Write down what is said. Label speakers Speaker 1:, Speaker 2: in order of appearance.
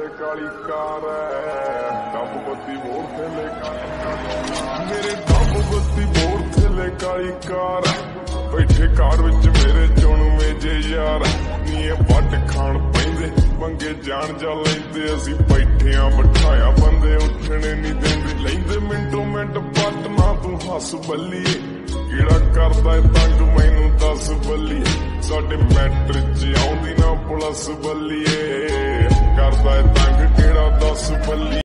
Speaker 1: थले काली car dub बत्ती मोड़ थले मेरे डब बत्ती मोड़ थले काली कार बैठे कार विच मेरे चुणवे जे यार नी वट खाण पैंदे पंगे जान जा लैंदे असी बैठिया बिठाया बंदे उठने नहीं देंदे लैंदे मिंटो मिंट पट ना तू हस बल्लीए किड़ा करदा तंग मैनू दस बल्लीए साडे मैट्रिक च आउंदी ना पुलिस बल्लीए करदा तंग किड़ा दस बल्ली।